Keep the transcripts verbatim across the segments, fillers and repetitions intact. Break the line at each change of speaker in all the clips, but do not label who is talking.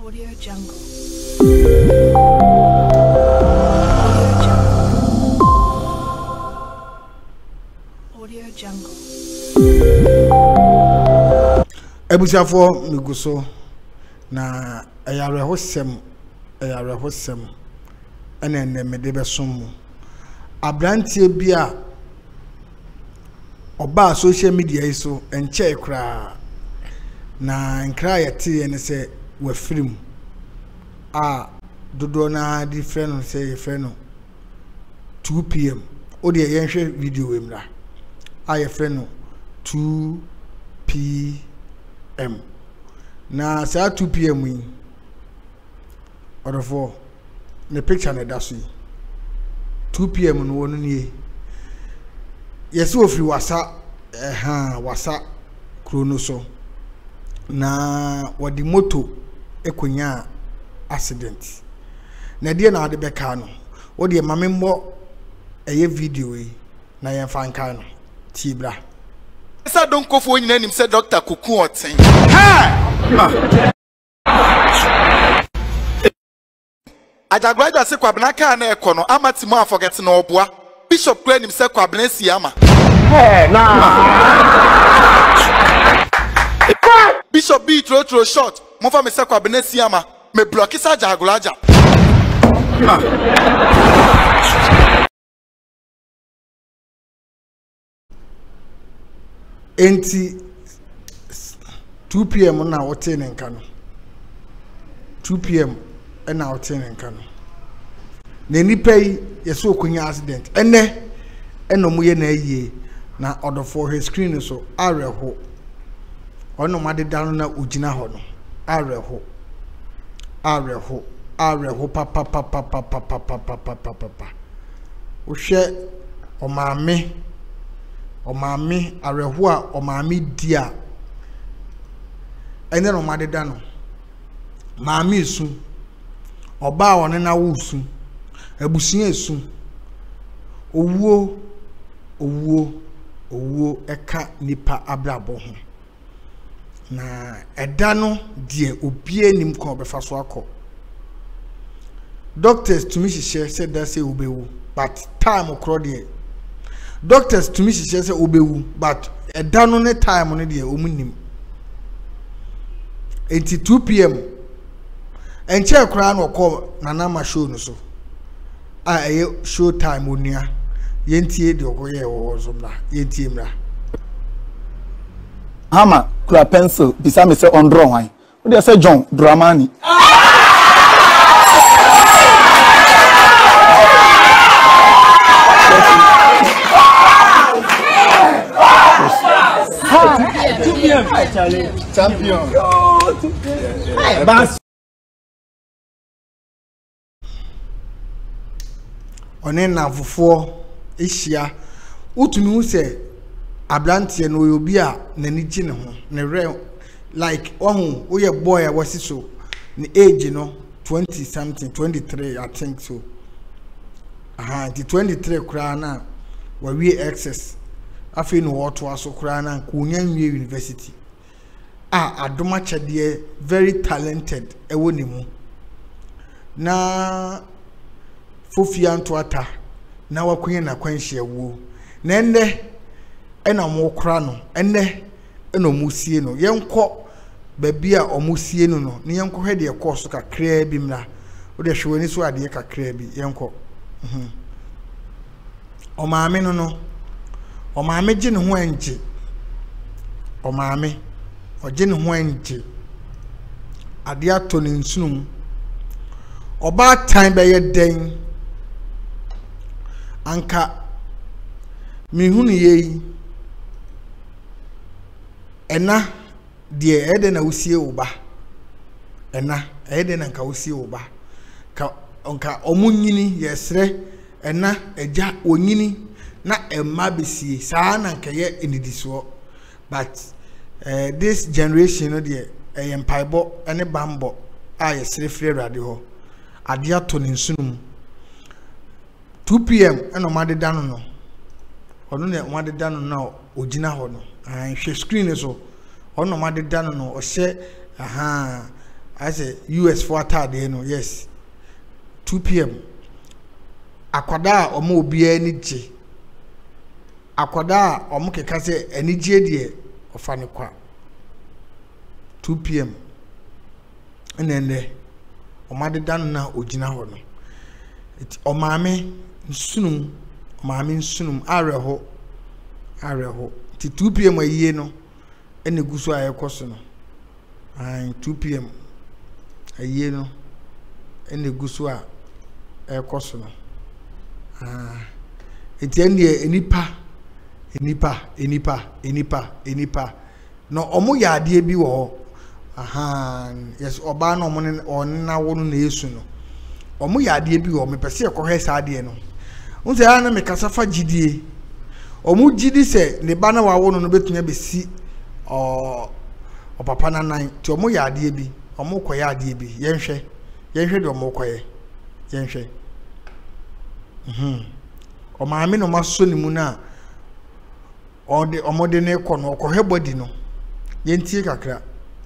Audio Jungle. Audio Jungle.
Ebusiafo miguso na ayare hosem ayare hosem ene ene mede besom abrantie bia oba social media iso enche kra na nkra yete ene se wa film a dodo na different say friend two p m odi yenhwe video emra a friend two p m na say two p m wi orofo the picture na daso two p m no wonu nie yesi ofri wasa eh ha wasa krono so na wadi moto ekonya accident na die na wade beka no wode mame mbo eye video yi na yen fan kan no tibra
Esa don kofo nyina nim se Doctor Kuku oten ha Ajagwaja se kwabena ka na ekono amatimo aforget na oboa Bishop kra nim se kwabena si ama
Hey na
Bishop be throw throw shot mo fa me se kwabena si ama me block isa Ajagwaja
enti two p m na wote ne nka no two p m na wote ne nka no na nipa yi yeso okunya accident ene eno mu ye na ayie na odofo he screen so areho ono made dano na ugina ho no areho areho areho papa papa papa papa papa papa wo hwe o maame o maame areho a o maame dia ene no made dano maame isu oba woni na wusu abusia esu owuo owuo owuo eka nipa abrabo ho na eda no die obie nim ko befa so akọ doctors to me she said that say obewu but time okro de doctors to me she say obewu but eda no ne time no de omunim enti two p m enche kra na okọ na na ma show no so a eye show time onua yentie de okoye wo zomna yentie mra
Hama kura pencil bisa me say on draw wan wo dey say John Dramani champion champion
one na fofo ehia utumi hu se abrantie no obi a nani gi ne ho ne re like ohun wo ye boy a wasi so ne age no twenty something twenty-three I think so aha the twenty-three kura na wa we excess afi no woto aso kura na ko nyanwie university ah adoma chede very talented ewo ne mu na fofia ntoata na wakunye na kwanhia wo na enne ena mo kra no enne ena musie no yenko baby a omusie no no ne yenko hwede ye course kakra bi mra wo de hwewani so ade kakra bi yenko mhm o maame no no o maame gi ne ho anje o maame o gi ne ho anje ade ato ne nsunum oba time be ye den anka mihunu yeyi ena die ede na usie uba ena ede na nka usie uba ka onka omunyini yesre ena eja onyini na emma besie saa na nka ye enidiso but uh, this generation no die eh empaibo ene bambo a yesre free rade ho ade ato ne nsunum two p m eno made dano no ono ne made dano na ogina ho no an hwe screen so ono made dano no o hye aha I say U S for atade no yes two p m akwada omo obi ani gye akwada omo keka se ani gye de ofa ne kwa two p m enende omade dan na ogina ho no omame nsunum omame nsunum areho areho ti two p m aye no ene guso ayekoso no an two p m aye no ene guso a ayekoso no ah etiende enipa enipa enipa enipa enipa no omo ya ade bi wo aha yes oba no omo ne onna wo no na yesu no omo ya ade bi wo me pese ekohwe sa ade no unse ya na me kasafa gidie omo gidi se ne ba na wawo no no betunya besi o o papa na nan ti omo ya ade bi omo koya ade bi yenhwe yenhwe de omo koye yenhwe mhm o maame no maso ni mu na o de omo de ne ko no kohe body no yentie kakra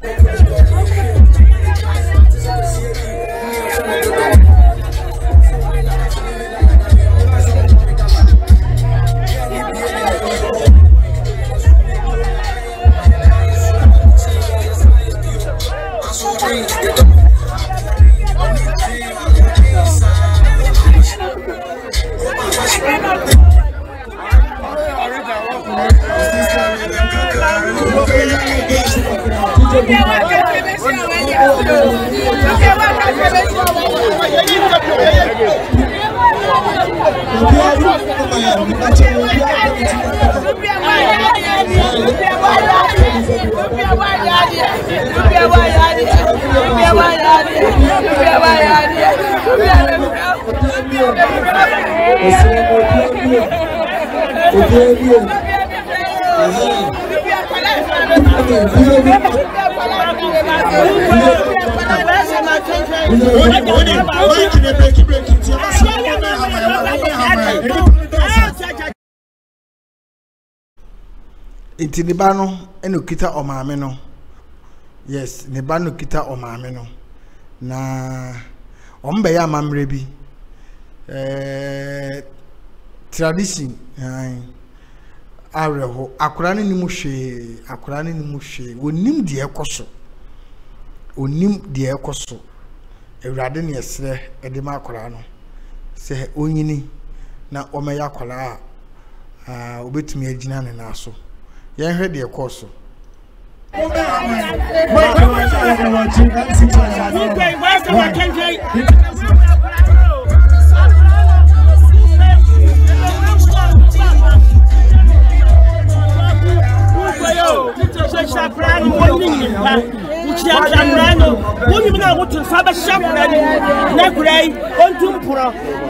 Inti ne ba no eno kita omame no yes ne ba no kita omame no na ombe ya mamre bi eh tradition ai areho akura ne nimu hwe akura ne nimu hwe onim de ekoso onim de ekoso ewrade ne esre ede ma akura no se onyini na omeya akura a obetumi agina ne na so yen hwe de ekoso
Shaprano, when you know what to Faba Shaprano, Nakray, on Tumpura.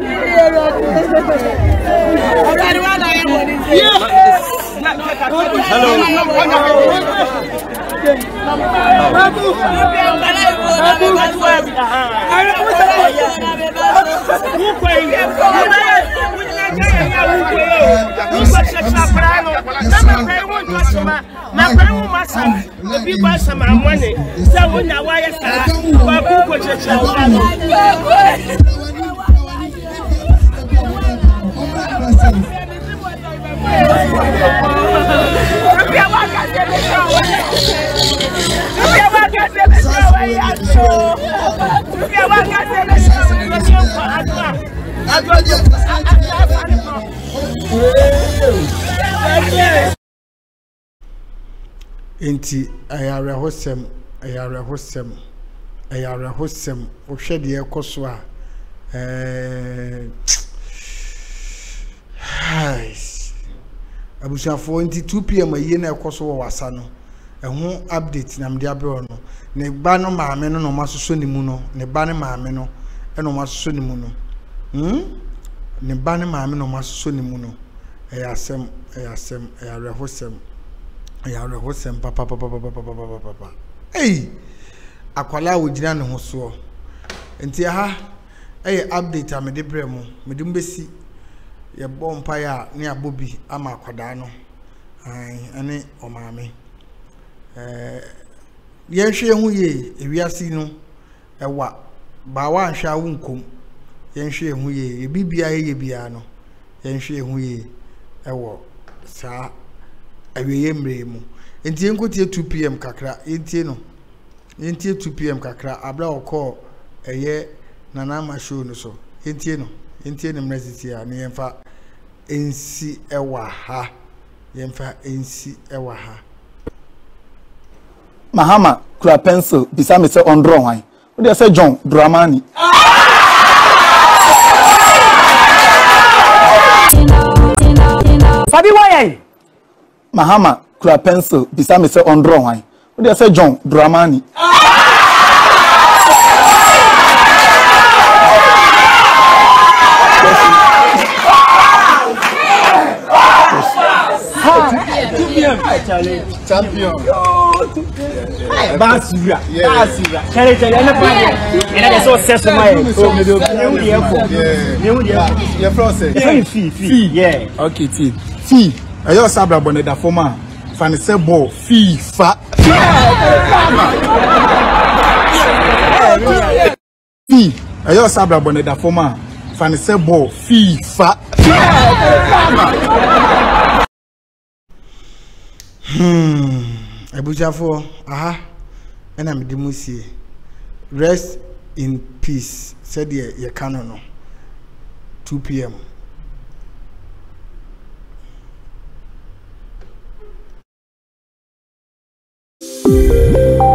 My grandmother, the people are some money. So when I wire star,
Enti ayare hosem ayare hosem ayare hosem ohwe de ekoso a eh hais abusafo enti two p m aye na ekoso wo wasa no ehu update na mde abro no ne ba no maame no no masoso ni mu no ne ba ne maame no e no masoso ni mu no hm ne ba ne maame no masoso ni mu no ayasem ayasem ayare hosem ya re ho sem papa papa papa papa papa eh akwala wogina ne ho so enti ha eh update am de bremu me de mbesi ye bompa ya ne abobi ama akwada no ai ane o maame eh ye hwe hu ye ewiase no ewa ba wa anhwa wunkom yenhwe ehu ye bibia ye bia no yenhwe ehu ye ewo sa aweye mre mu enti enkotie two p m kakra enti no enti two p m kakra abla okọ eye nana ma show no so enti no enti ne mresiti a ne yemfa ensi ewa ha yemfa ensi ewa ha
Mahama kura pencil bisa me se on draw wan wo dey say John Dramani
Sabi why?
Mahama kura pencil bisa me se on draw wan wo dey say John Dramani
Champion.
Basura. Basura. Tell tell any plan. And I so success my. So me do. Me do.
Your process.
Fee fee. Yeah.
Okay, T. Fee. Ayo sabra bonne da forma. Fan se ball. Fee fa. Fee. Ayo sabra bonne da forma. Fan se ball. Fee fa.
Hmm. Ebujafo, aha. Ena me dimusie. Rest in peace. Said ye ye kanono. two p m